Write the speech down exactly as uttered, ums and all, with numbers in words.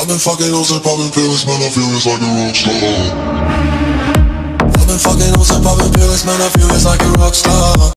I've been fucking hoes and popping pills, man, I feel it's like a rock star. I've been fucking hoes and popping pills, man, I feel it's like a rock star.